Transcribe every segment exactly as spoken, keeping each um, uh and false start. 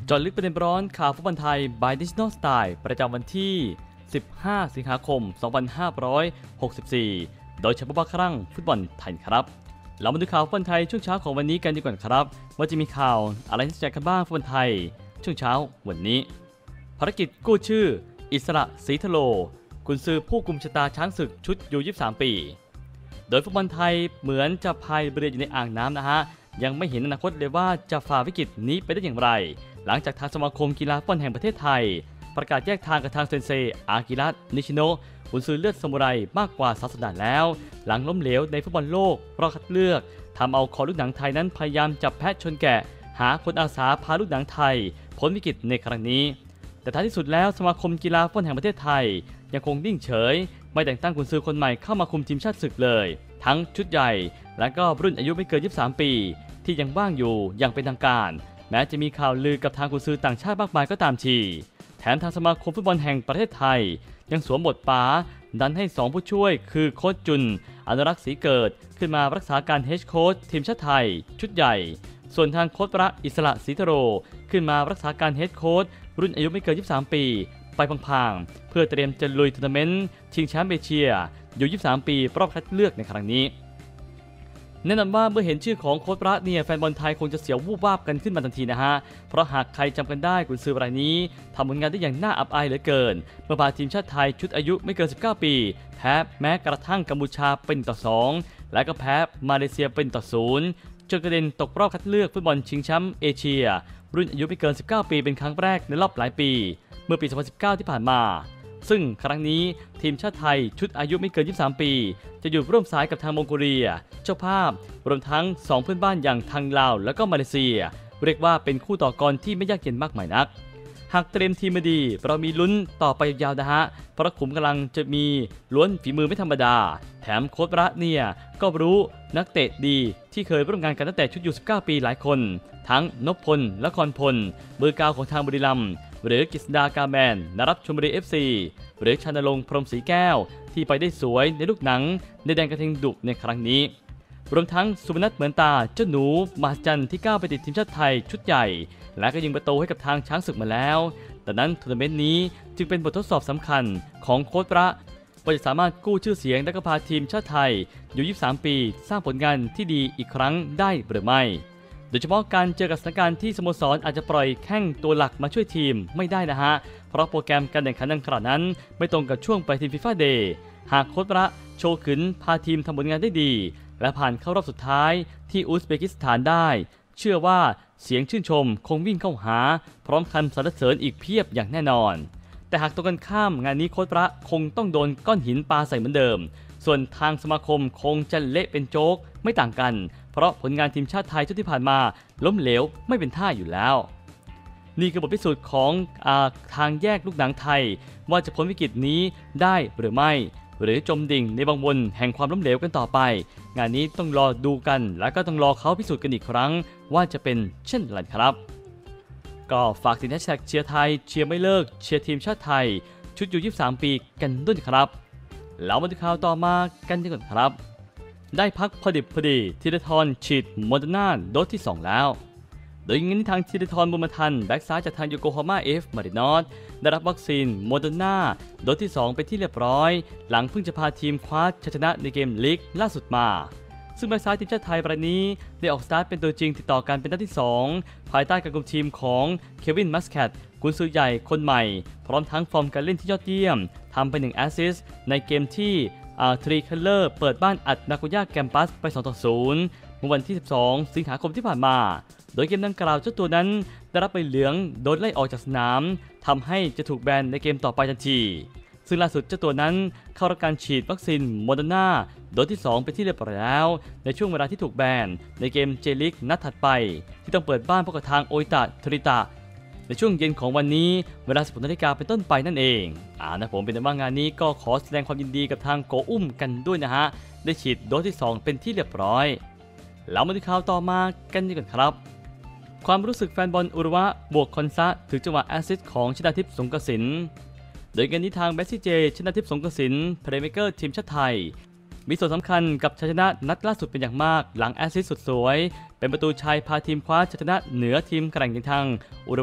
จอดลึกประเด็นร้อนข่าวฟุตบอลไทย by Digital Style ประจำวันที่ สิบห้า สิงหาคม สองพันห้าร้อยหกสิบสี่ โดยเฉพาะครั้งฟุตบอลไทยครับเรามาดูข่าวฟุตบอลไทยช่วงเช้าของวันนี้กันดีกว่าครับว่าจะมีข่าวอะไรที่จะกันบ้างฟุตบอลไทยช่วงเช้าวันนี้ภารกิจกู้ชื่ออิสระศรีทโลกุนซือผู้กุมชะตาช้างศึกชุดยูยี่สิบสามปีโดยฟุตบอลไทยเหมือนจะพายเรืออยู่ในอ่างน้ำนะฮะยังไม่เห็นอนาคตเลยว่าจะฝ่าวิกฤตนี้ไปได้อย่างไรหลังจากทางสมาคมกีฬาฟุตบอลแห่งประเทศไทยประกาศแยกทางกับทางเซนเซอากิระนิชิโนะกุนซือเลือดซามูไรมากกว่าสามสัปดาห์แล้วหลังล้มเหลวในฟุตบอลโลกรอบคัดเลือกทำเอาคอลูกหนังไทยนั้นพยายามจับแพะชนแกะหาคนอาสาพาลูกหนังไทยพ้นวิกฤตในครั้งนี้แต่ท้ายที่สุดแล้วสมาคมกีฬาฟุตบอลแห่งประเทศไทยยังคงนิ่งเฉยไม่แต่งตั้งกุนซือคนใหม่เข้ามาคุมทีมชาติศึกเลยทั้งชุดใหญ่และก็รุ่นอายุไม่เกินยี่สิบสามปีที่ยังว่างอยู่อย่างเป็นทางการแม้จะมีข่าวลือกับทางกุนซือต่างชาติมากมายก็ตามทีแถมทางสมาคมฟุตบอลแห่งประเทศไทยยังสวมบทป๋าดันให้สองผู้ช่วยคือโค้ชจุนอนุรักษ์ศรีเกิดขึ้นมารักษาการเฮดโค้ชทีมชาติไทยชุดใหญ่ส่วนทางโค้ชประอิสระศรีทโรขึ้นมารักษาการเฮดโค้ชรุ่นอายุไม่เกินยี่สิบสามปีไปพังๆเพื่อเตรียมจะลุยทัวร์นาเมนต์ชิงแชมป์เอเชียอยู่ยี่สิบสามปีรอบคัดเลือกในครั้งนี้แน่นอนว่าเมื่อเห็นชื่อของโค้ชประเนี่ยแฟนบอลไทยคงจะเสียววูบวาบกันขึ้นมาทันทีนะฮะเพราะหากใครจำกันได้กุนซือรายนี้ทำผลงานได้อย่างน่าอับอายเหลือเกินเมื่อพาทีมชาติไทยชุดอายุไม่เกินสิบเก้าปีแพ้แม้กระทั่งกัมพูชาเป็นต่อสองและก็แพ้มาเลเซียเป็นต่อศูนย์จนกระเด็นตกรอบคัดเลือกฟุตบอลชิงแชมป์เอเชียรุ่นอายุไม่เกินสิบเก้าปีเป็นครั้งแรกในรอบหลายปีเมื่อปีสองพันสิบเก้าที่ผ่านมาซึ่งครั้งนี้ทีมชาติไทยชุดอายุไม่เกินยี่สิบสามปีจะอยู่ร่วมสายกับทางมองโกเลียเจ้าภาพรวมทั้งสองเพื่อนบ้านอย่างทางลาวและก็มาเลเซียเรียกว่าเป็นคู่ต่อกรที่ไม่ยากเย็นมากมายนักหากเตรียมทีมมาดีเรามีลุ้นต่อไปยาวๆนะฮะเพราะขุมกำลังจะมีล้วนฝีมือไม่ธรรมดาแถมโค้ชระเนี่ยก็รู้นักเตะดีที่เคยร่วมงานกันตั้งแต่ชุดยูสิบเก้าปีหลายคนทั้งนพพลและคอนพลเบอร์เก้าของทางบุรีรัมย์หรือกฤษดากาแมนนรับชลบุรี เอฟ ซี หรือชานรงค์พรหมศรีแก้วที่ไปได้สวยในลูกหนังในแดนกระทิงดุในครั้งนี้รวมทั้งสุพนัทเหมือนตาเจ้าหนูมหัศจรรย์ที่ก้าวไปติดทีมชาติไทยชุดใหญ่และก็ยิงประตูให้กับทางช้างศึกมาแล้วแต่นั้นทัวร์นาเมนต์นี้จึงเป็นบททดสอบสำคัญของโค้ชประว่าจะสามารถกู้ชื่อเสียงและก็พาทีมชาติไทยอยู่ยี่สิบสามปีสร้างผลงานที่ดีอีกครั้งได้หรือไม่โดยเฉพาะการเจอกับสถานการณ์ที่สโมสรอาจจะปล่อยแข้งตัวหลักมาช่วยทีมไม่ได้นะฮะเพราะโปรแกรมการแข่งขันดังกล่าวนั้นไม่ตรงกับช่วงปฏิทินฟีฟ่าเดย์หากโค้ชประโชว์ขึ้นพาทีมทำผลงานได้ดีและผ่านเข้ารอบสุดท้ายที่อุซเบกิสถานได้เชื่อว่าเสียงชื่นชมคงวิ่งเข้าหาพร้อมคำสรรเสริญอีกเพียบอย่างแน่นอนแต่หากตรงกันข้ามงานนี้โค้ชประคงต้องโดนก้อนหินปาใส่เหมือนเดิมส่วนทางสมาคมคงจะเละเป็นโจ๊กไม่ต่างกันเพราะผลงานทีมชาติไทยชุดที่ผ่านมาล้มเหลวไม่เป็นท่าอยู่แล้วนี่คือบทพิสูจน์ของอาทางแยกลูกหนังไทยว่าจะพ้นวิกฤตนี้ได้หรือไม่หรือจมดิ่งในบางวนแห่งความล้มเหลวกันต่อไปงานนี้ต้องรอดูกันและก็ต้องรอเขาพิสูจน์กันอีกครั้งว่าจะเป็นเช่นไรครับก็ฝากติดแฮชแท็กเชียร์ไทยเชียร์ไม่เลิกเชียร์ทีมชาติไทยชุดยูยี่สิบสามปีกันด้วยครับแล้วมาดูข่าวต่อมากันดีกว่าครับได้พักพอดิบพอดีธีรทรฉีดโมเดอร์นาโดสที่สองแล้วโดยงั้นทางธีรทรบุญมาทันแบ็กซ้ายจากทางโยโกฮาม่าเอฟมารินอสได้รับวัคซีนโมเดอร์นาโดสที่สองไปที่เรียบร้อยหลังเพิ่งจะพาทีมคว้าชัยชนะในเกมลีกล่าสุดมาซึ่งแบ็กซ้ายทีมชาติไทยรายนี้ได้ออกสตาร์ทเป็นตัวจริงติดต่อกันเป็นนัดที่สองภายใต้การคุมทีมของเควินมัสแคทกุนซือใหญ่คนใหม่พร้อมทั้งฟอร์มการเล่นที่ยอดเยี่ยมทำไปหนึ่งแอสซิสต์ในเกมที่อาทรีคัลเลอร์เปิดบ้านอัดนาโกย่าแกมปัสไปสองต่อศูนย์เมื่อวันที่สิบสองสิงหาคมที่ผ่านมาโดยเกมดังกล่าวเจ้าตัวนั้นได้รับใบเหลืองโดนไล่ออกจากสนามทำให้จะถูกแบนในเกมต่อไปทันทีซึ่งล่าสุดเจ้าตัวนั้นเข้ารับการฉีดวัคซีนโมเดอร์นาโดสที่สองไปที่เรียบร้อยแล้วในช่วงเวลาที่ถูกแบนในเกมเจลิกนัดถัดไปที่ต้องเปิดบ้านพบกับทางโออิตะทริตะในช่วงเย็นของวันนี้เวลาสิบหกนาฬิกาเป็นต้นไปนั่นเองอ่านะผมเป็นแต่ว่างานนี้ก็ขอแสดงความยินดีกับทางโกอุ้มกันด้วยนะฮะได้ฉีดโดสที่สองเป็นที่เรียบร้อยแล้วมาดูข่าวต่อมากันดีกว่าครับความรู้สึกแฟนบอลอุรุวะบวกคอนซะถึงจังหวะแอสซิสต์ของชนาทิพย์สงกสินโดยเกมนี้ทางเบสซี่เจชนาทิพย์สงกสินเพลย์เมเกอร์ทีมชาติไทยมีส่วนสำคัญกับชัยชนะนัดล่าสุดเป็นอย่างมากหลังแอสซิสต์สุดสวยเป็นประตูชัยพาทีมคว้าชัยชนะเหนือทีมแข่งอย่างทางอุรุวะ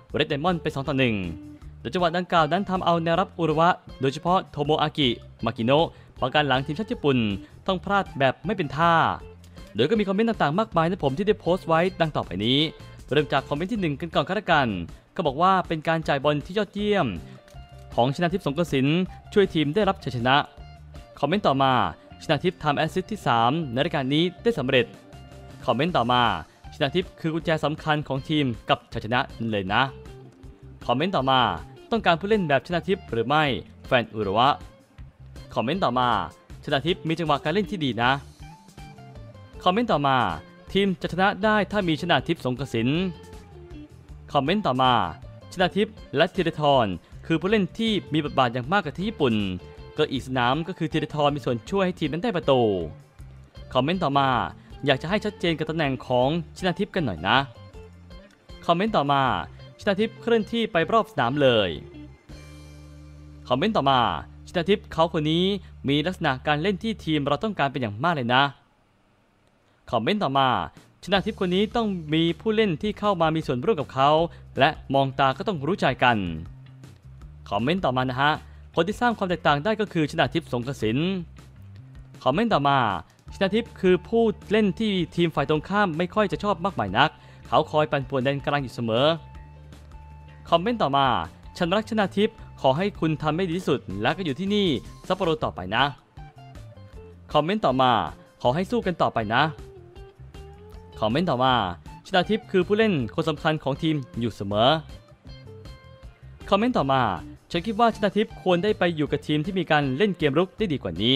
เรดไดมอนด์ไปสองต่อหนึ่งโดยจังหวะดังกล่าวนั้นทำเอาแนวรับอุรุวะโดยเฉพาะโทโมอากิมากิโนะประการหลังทีมชาติญี่ปุ่นต้องพลาดแบบไม่เป็นท่าโดยก็มีคอมเมนต์ต่างๆมากมายนะผมที่ได้โพสต์ไว้ดังต่อไปนี้เริ่มจากคอมเมนต์ที่หนึ่งกันก่อนก็แล้วกันก็บอกว่าเป็นการจ่ายบอลที่ยอดเยี่ยมของชนาทิพย์สงกสินช่วยทีมได้รับชัยชนะคอมเมนต์ต่อมาชนาทิพย์ทำแอสซิสต์ที่สามในรายการนี้ได้สำเร็จคอมเมนต์ต่อมาชนาทิพย์คือกุญแจสำคัญของทีมกับชัยชนะเลยนะคอมเมนต์ต่อมาต้องการผู้เล่นแบบชนาทิพย์หรือไม่แฟนอุรุวะคอมเมนต์ต่อมาชนาทิพย์มีจังหวะการเล่นที่ดีนะคอมเมนต์ต่อมาทีมจะชนะได้ถ้ามีชนาทิพย์สงกสินคอมเมนต์ต่อมาชนาทิพย์และธีรทรคือผู้เล่นที่มีบทบาทอย่างมากกับที่ญี่ปุ่นก็อีกสนามก็คือธีรทรมีส่วนช่วยให้ทีมนั้นได้ประตูคอมเมนต์ต่อมาอยากจะให้ชัดเจนกับตำแหน่งของชนาทิพย์กันหน่อยนะคอมเมนต์ต่อมาชนาทิพย์เคลื่อนที่ไปรอบสนามเลยคอมเมนต์ต่อมาชนาทิพย์เขาคนนี้มีลักษณะการเล่นที่ทีมเราต้องการเป็นอย่างมากเลยนะคอมเมนต์ต่อมาชนาทิพย์คนนี้ต้องมีผู้เล่นที่เข้ามามีส่วนร่วมกับเขาและมองตาก็ต้องรู้ใจกันคอมเมนต์ต่อมานะฮะคนที่สร้างความแตกต่างได้ก็คือชนาทิพย์สงกสินคอมเมนต์ต่อมาชนาทิพย์คือผู้เล่นที่ทีมฝ่ายตรงข้ามไม่ค่อยจะชอบมากมายนักเขาคอยปั่นป่วนแดนกลางอยู่เสมอคอมเมนต์ต่อมาฉันรักชนาทิพย์ขอให้คุณทำให้ดีที่สุดและก็อยู่ที่นี่ซัปโปโรต่อไปนะคอมเมนต์ต่อมาขอให้สู้กันต่อไปนะคอมเมนต์ต่อมาชนาทิพย์คือผู้เล่นคนสำคัญของทีมอยู่เสมอคอมเมนต์ต่อมาฉันคิดว่าชนาทิพย์ควรได้ไปอยู่กับทีมที่มีการเล่นเกมรุกได้ดีกว่านี้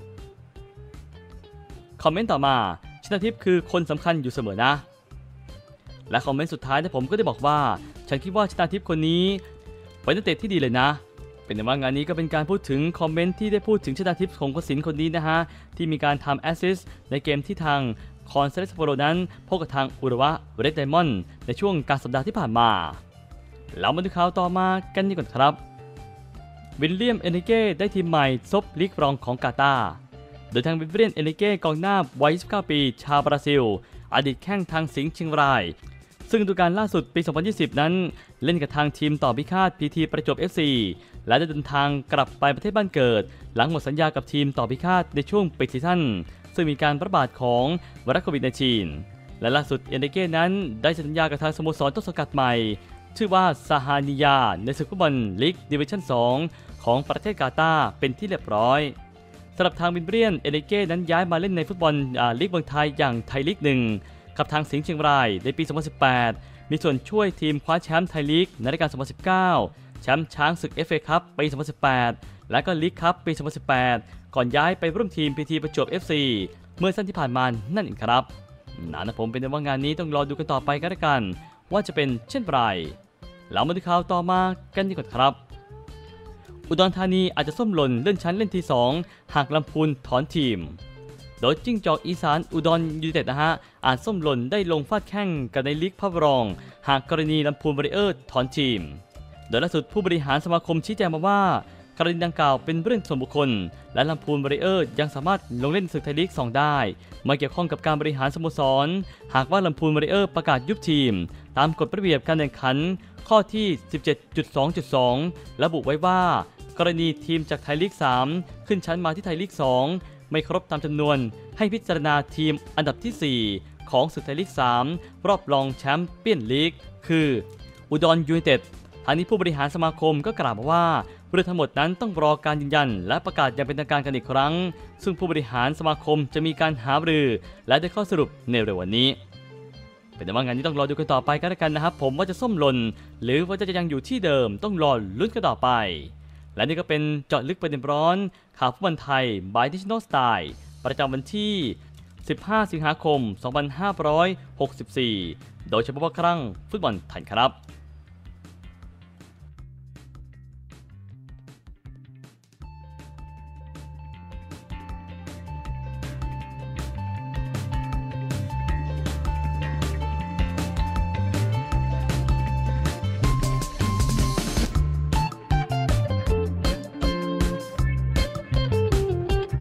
คอมเมนต์ต่อมาชนาทิพย์คือคนสำคัญอยู่เสมอนะและคอมเมนต์สุดท้ายที่ผมก็ได้บอกว่าฉันคิดว่าชนาทิพย์คนนี้เป็นนักเตะที่ดีเลยนะเป็นว่างานนี้ก็เป็นการพูดถึงคอมเมนต์ที่ได้พูดถึงชนาทิพย์ของกสินคนนี้นะฮะที่มีการทำแอสซิสต์ในเกมที่ทางคอนเซเลสโปโรนั้นพบกับทางอุรุวะเรดไดมอนด์ในช่วงกลางสัปดาห์ที่ผ่านมาแล้วมาดูข่าวต่อมากันดีกว่าครับวิลเลียมเอเนเก้ได้ทีมใหม่ซบลีกรองของกาตาร์โดยทางวิลเลียมเอเนเก้กองหน้าวัยยี่สิบเก้าปีชาวบราซิลอดีตแข้งทางสิงห์เชียงรายซึ่งฤดูกาลล่าสุดปีสองพันยี่สิบนั้นเล่นกับทางทีมต่อพิฆาตพีทีประจวบ เอฟ ซี และได้เดินทางกลับไปประเทศบ้านเกิดหลังหมดสัญญากับทีมต่อพิฆาตในช่วงปิดซีซั่นซึ่งมีการระบาดของไวรัสโควิด สิบเก้า และล่าสุดเอเนเก้นั้นได้สัญญากับทางสโมสรต้นสังกัดใหม่ชื่อว่าซาฮานิยาในศึกฟุตบอลลีกดิวิชั่นสองของประเทศกาตาร์เป็นที่เรียบร้อยสำหรับทางวิลเลียมเอเนเก้นั้นย้ายมาเล่นในฟุตบอลลีกเมืองไทยอย่างไทยลีกหนึ่งกับทางสิงห์เชียงรายในปีสองพันสิบแปดมีส่วนช่วยทีมคว้าแชมป์ไทยลีกในรายการสองพันสิบเก้าแชมป์ช้างศึก เอฟ เอ คัพปีสองพันสิบแปดและก็ลีกคัพปีสองพันสิบแปดก่อนย้ายไปร่วมทีมพีทีประจวบ เอฟ ซี เมื่อสั้นที่ผ่านมานั่นเองครับนะนะผมเป็นว่างานนี้ต้องรอดูกันต่อไปกันละกันว่าจะเป็นเช่นไรแล้วมาดูข่าวต่อมากันดีกว่าครับอุดรธานีอาจจะส้มหล่นเลื่อนชั้นเล่นที่สองหากลำพูนถอนทีมโดยจิ้งจอกอีสานอุดรยูไนเต็ดนะฮะอาจส้มหล่นได้ลงฟาดแข้งกันในลีกพระรองหากกรณีลำพูนวอริเออร์ถอนทีมโดยล่าสุดผู้บริหารสมาคมชี้แจงมาว่ากรณีดังกล่าวเป็นเรื่องส่วนบุคคลและลำพูนวอริเออร์ยังสามารถลงเล่นศึกไทยลีกสองได้ไม่เกี่ยวข้องกับการบริหารสโมสรหากว่าลำพูนวอริเออร์ประกาศยุบทีมตามกฎระเบียบการแข่งขันข้อที่ สิบเจ็ดจุดสองจุดสอง ระบุไว้ว่ากรณีทีมจากไทยลีกสามขึ้นชั้นมาที่ไทยลีกสองไม่ครบตามจำนวนให้พิจารณาทีมอันดับที่สี่ของศึกไทยลีกสามรอบรองแชมป์เปี้ยนลีกคืออุดรยูไนเต็ดทางนี้ผู้บริหารสมาคมก็กล่าวว่าเรื่องทั้งหมดนั้นต้องรอการยืนยันและประกาศอย่างเป็นทางการกันอีกครั้งซึ่งผู้บริหารสมาคมจะมีการหารือและได้ข้อสรุปในเร็ววันนี้เป็นว่างานนี้ต้องรอดูกันต่อไปกันแล้วกันนะครับผมว่าจะส้มหล่นหรือว่าจะยังอยู่ที่เดิมต้องรอลุ้นกันต่อไปและนี่ก็เป็นเจาะลึกประเด็นร้อนข่าวฟุตบอลไทย by Digital Style ประจำวันที่สิบห้าสิงหาคมสองพันห้าร้อยหกสิบสี่โดยเฉพาะครั้งฟุตบอลไทยครับ